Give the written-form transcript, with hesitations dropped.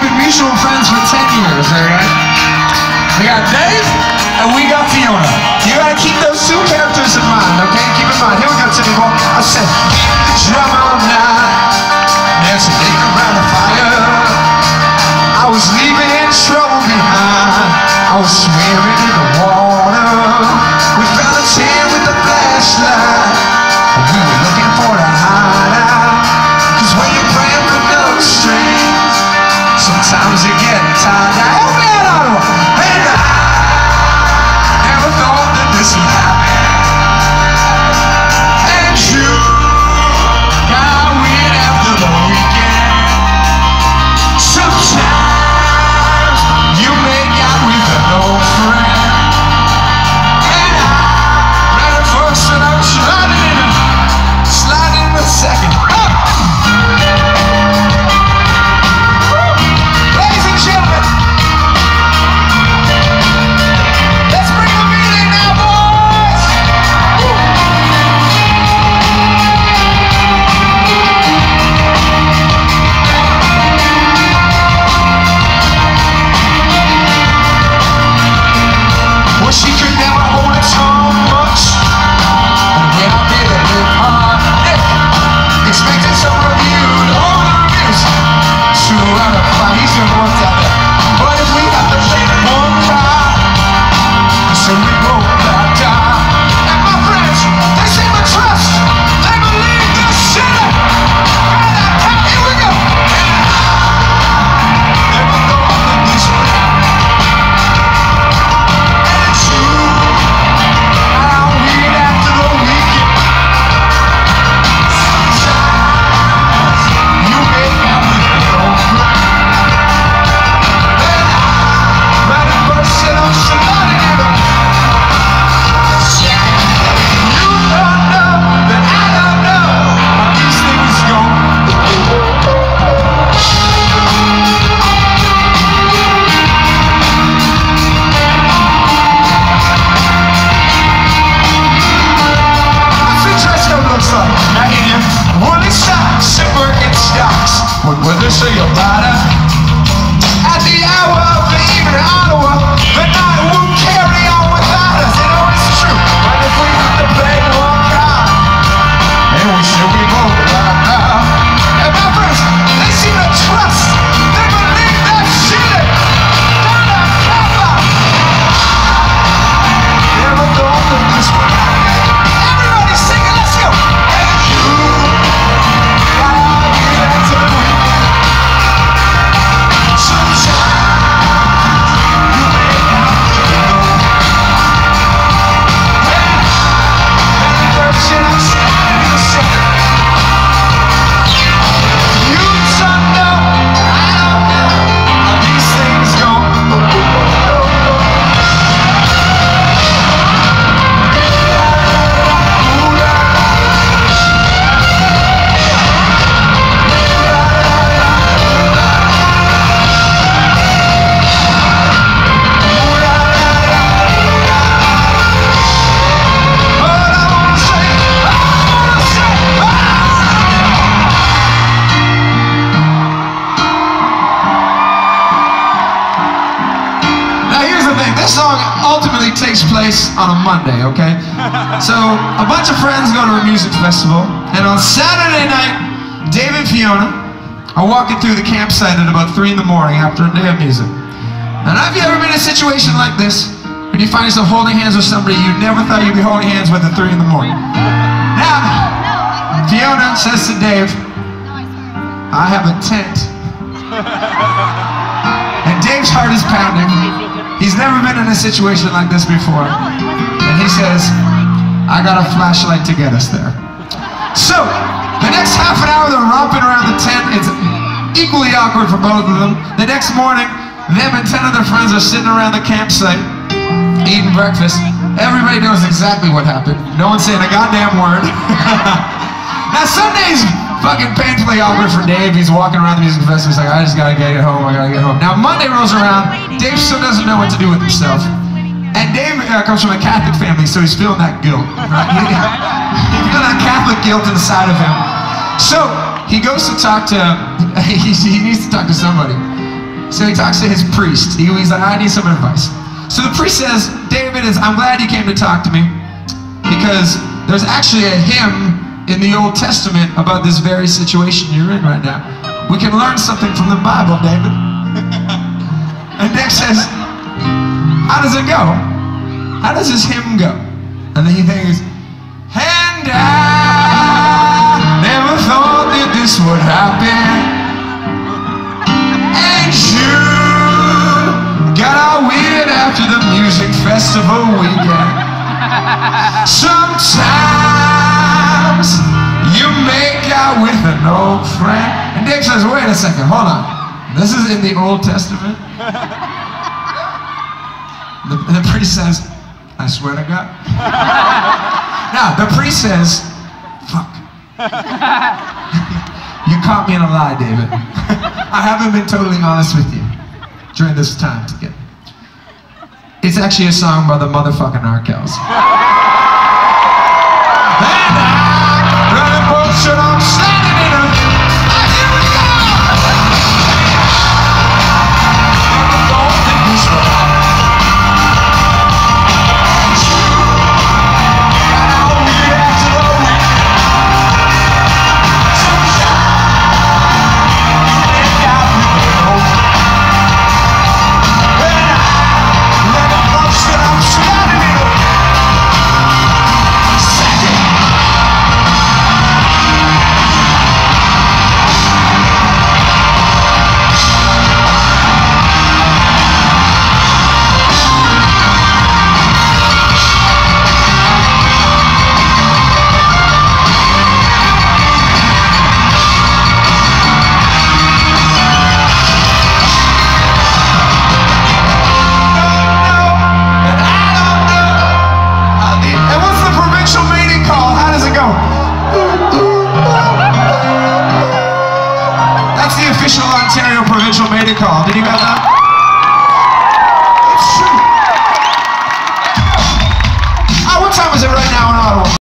been mutual friends for 10 years, alright? We got Dave, and we got Fiona. You gotta keep those two characters in mind, okay? Keep in mind. Here we go, Timmy Boy. I said, drum all night, dancing around the fire. I was leaving trouble behind. I was swimming in the water. We found a tent with a flashlight, and we were looking for a hideout. Cause when you're praying for no strings, sometimes you get tired. Now help me out, Ottawa. And I never thought that this would happen. And you got weird after the weekend. Sometimes you make out with an old friend. And I ran it first and I'm sliding in a second. Ladies and gentlemen, let's bring the beat in now, boys! Well, she could never hold her tongue much, and when I did it with her neck, expecting some review to hold the reviews. Sure, out of fight, he's gonna work out there. But if we have to play one card, so we both got down. And my friends, they seem to trust, they believe this shit. Here we go. And I never thought that this would happen. And it's true, how weird after the weekend. Sometimes you make out with your own friend. And I ran it first and I'm sliding in a second. You don't know that I don't know how these things go. What's the dress code looks like? Now in your woolly socks and Birkenstocks. What they say about it? At the hour of the evening in Ottawa, the night won't carry on without us. You know it's true. But if we have to play one card, and we should be both right now. And my friends, they seem to trust, they believe that shit. Down the cover. Never thought that this would happen. Everybody sing it, let's go. And you got all weird after the weekend. Sometimes you make out with your own. And the first shit I'm standing in a second. You don't know, I don't know how these things go. This song ultimately takes place on a Monday, okay? So, a bunch of friends go to a music festival, and on Saturday night, Dave and Fiona are walking through the campsite at about 3 in the morning after a day of music. And have you ever been in a situation like this, when you find yourself holding hands with somebody you never thought you'd be holding hands with at 3 in the morning? Now, Fiona says to Dave, I have a tent. And Dave's heart is pounding. He's never been in a situation like this before. And he says, I got a flashlight to get us there. So, the next half an hour they're romping around the tent. It's equally awkward for both of them. The next morning, them and 10 of their friends are sitting around the campsite, eating breakfast. Everybody knows exactly what happened. No one's saying a goddamn word. Now Sunday's fucking painfully awkward for Dave. He's walking around the music festival. He's like, I just gotta get home, I gotta get home. Now Monday rolls around, Dave still doesn't know what to do with himself. And Dave comes from a Catholic family, so he's feeling that guilt, right? He's feeling that Catholic guilt inside of him. So he goes to talk to, he needs to talk to somebody. So he talks to his priest. He's like, I need some advice. So the priest says, David, I'm glad you came to talk to me, because there's actually a hymn in the Old Testament about this very situation you're in right now. We can learn something from the Bible, David. And Nick says, how does it go? How does this hymn go? And then he thinks, and I never thought that this would happen. And you got all weird after the music festival weekend. Sometimes you make out with an old friend. And Dick says, wait a second, hold on. This is in the Old Testament? The priest says, I swear to God. Now, the priest says, fuck. You caught me in a lie, David. I haven't been totally honest with you during this time together. It's actually a song by the motherfucking Arkells. And I'm running bullshit on